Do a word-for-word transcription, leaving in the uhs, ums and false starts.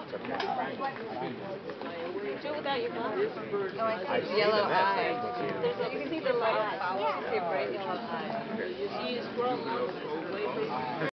Do it without your glasses. Oh, I see. Yellow eye. There's a, you can see the light. Yeah. Bright yellow eye. You see, you scroll along.